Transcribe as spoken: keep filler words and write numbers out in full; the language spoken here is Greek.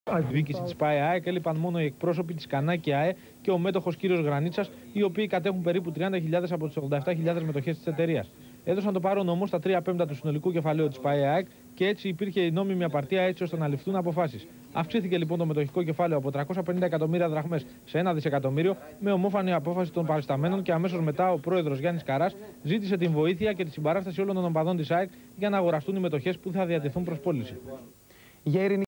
Στη διοίκηση τη ΠΑΕ έλειπαν μόνο οι εκπρόσωποι τη ΚΑΝΑ και ΑΕ και ο μέτοχος κ. Γρανίτσας, οι οποίοι κατέχουν περίπου τριάντα χιλιάδες από τις ογδόντα επτά χιλιάδες μετοχές της εταιρείας. Έδωσαν το παρόν όμως στα τρία πέμπτα του συνολικού κεφαλαίου της ΠΑΕ και έτσι υπήρχε η νόμιμη απαρτία έτσι ώστε να ληφθούν αποφάσεις. Αυξήθηκε λοιπόν το μετοχικό κεφάλαιο από τριακόσια πενήντα εκατομμύρια δραχμές σε ένα δισεκατομμύριο με ομόφωνη απόφαση των παρισταμένων και αμέσως μετά ο πρόεδρος Γιάννης Καράς ζήτησε την βοήθεια και τη συμπαράσταση όλων των οπαδών της ΑΕΚ για να αγοραστούν οι μετοχές που θα διατεθούν προς πώληση.